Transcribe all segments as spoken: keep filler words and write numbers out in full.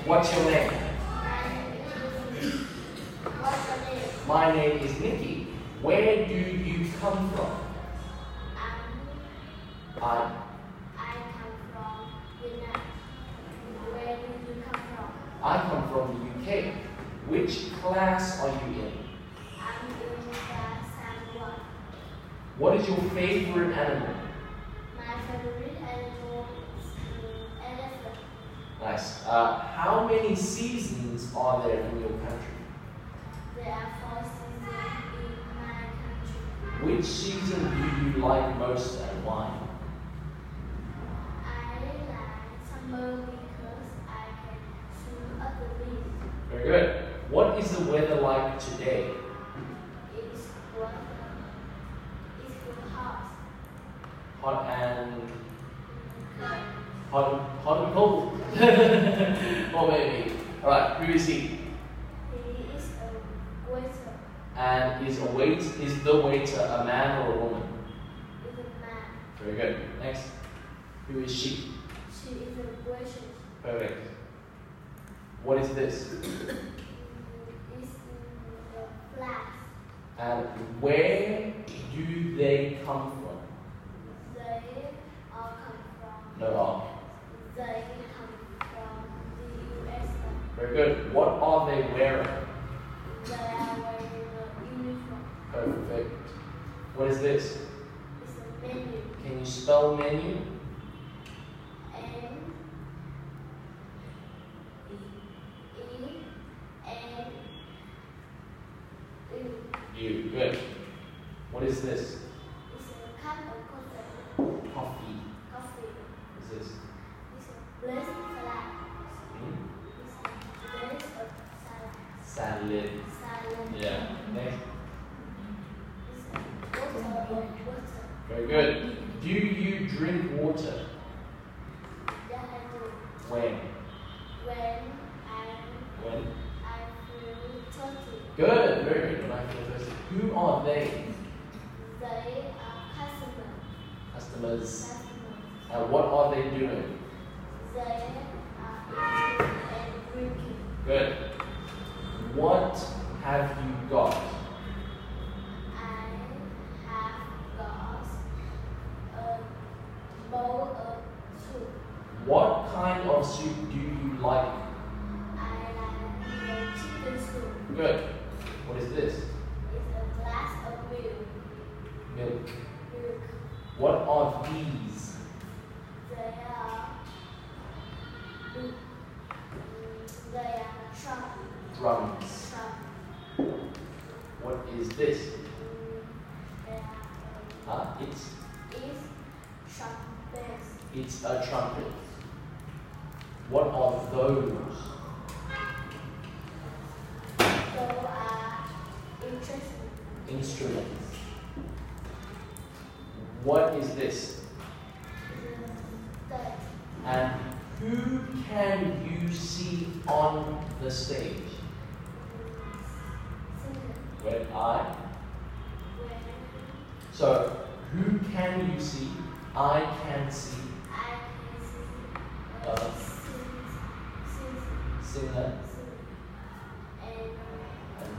What's your name? What's your name? My name is Nikki. Where do you come from? Um, I. I come from Vietnam. Where do you come from? I come from the U K. Which class are you in? I'm in class one. What is your favorite animal? My favorite animal is um, elephant. Nice. Uh, how many seasons are there in your country? There are four seasons in my country. Which season do you like most and why? I like summer because I can swim up the beach. Very good. What is the weather like today? It's warm. It's good hot. Hot and Cold. hot, hot and cold. Or maybe. All right. Who is he? He is a waiter. And is a wait is the waiter a man or a woman? Is a man. Very good. Next. Who is she? She is a waitress. Perfect. What is this? It's in the flags. And where do they come from? They all come from. No. uh, They come from the U S A. Very good. What are they wearing? They are wearing a uniform. Perfect. What is this? It's a menu. Can you spell menu? M E N U. You. Good. What is this? It's a cup of coffee. Coffee. Coffee. What is this? It's a blessed salad. Hmm? It's a blessed salad. Salad. Salad. Yeah. Next. It's a water of water. Very good. Do you drink water? That I do. When? When I When? I feel thirsty. Good. Very good. When I feel thirsty. Who are they? They are customers. Customers. Customers. And what are they doing? They are eating and drinking. Good. What have you got? I have got a bowl of soup. What kind of soup do you like? I like the chicken soup. Good. What is this? It's a glass of milk. Milk. Milk. What are these? They are. mm, They are truck. Drums. Truck. What is this? Mm, They are. Huh? It's Is trumpets. it's a trumpet. What are those? Those are interesting. Instruments. What is this? The And who can you see on the stage? singer. When I. When So, who can you see? I can see. I can see Uh, a sing, sing, Singer. sing, and And,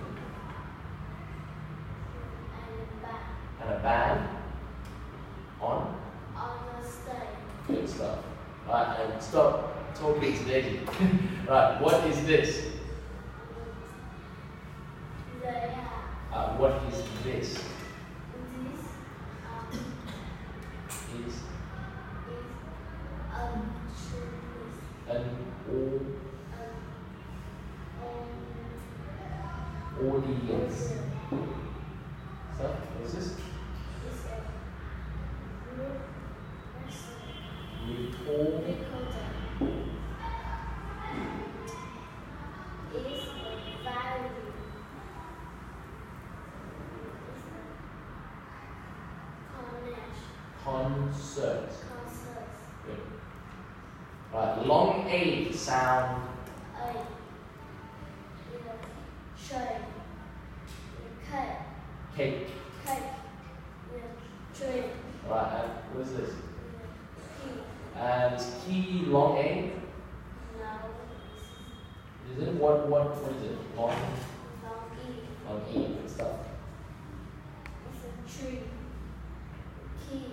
and back and a band. On. on the stage. Good stuff. Right, and stop talking to Daisy. Right, what is this? They are Uh, what is this? this um, Is is a trees, an all um, audience. So, what is this? It's a group Record. recorder. It's a violin. It's a Concert. concert. Good. Right, long A sound. A. Tray. Cake. Cake. Cake. Tree. Right, and what is this? Key. And key long A. No. what, what, what is it? Long, Donkey. long E, good stuff. It's a tree. Key.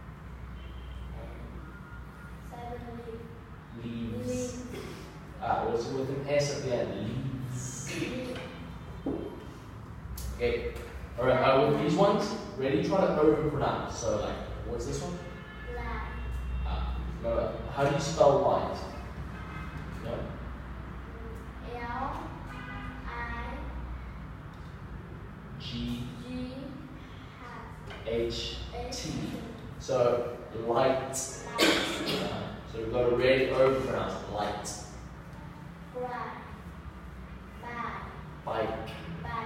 And seven leaves. Leaves. Leaves. Ah, also with an S at the end. Leaves. Leaves. Okay. Alright, uh, with these ones, really try to overpronounce. So, like, what's this one? Light. Ah, remember, how do you spell light? No? L. I. G. G. H. H. T. So, light. Light. So we've got to really overpronounce light. Bright. Bag. Bike. Bag.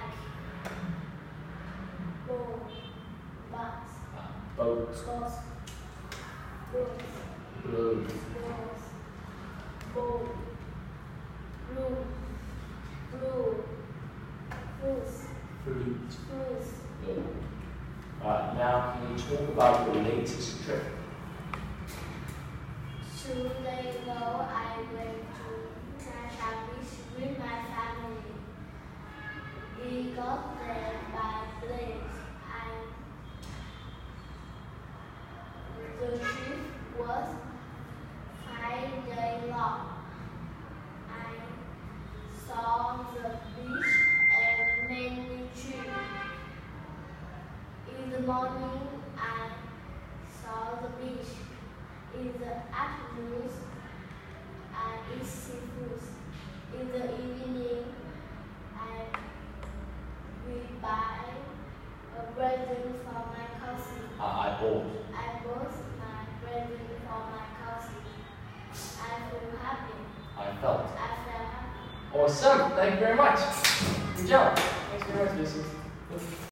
Ball. Bus. Uh, boat. Bus. Books. Blue. Balls. Ball. Blue. Blue. Fruits. Fruit. Fruits. Good. Alright, now can you talk about your latest trip? Two days ago, I went to Nansha Beach with my family. We got there by plane. And the trip was five days long. I saw the beach and many trees. In the morning, I saw the beach. In the afternoon, I eat seafood. In the evening, I we buy a present for my cousin. Uh, I bought. I bought my present for my cousin. I feel happy. I felt. I feel happy. Awesome. Thank you very much. Good job. Thanks very much, Lucy.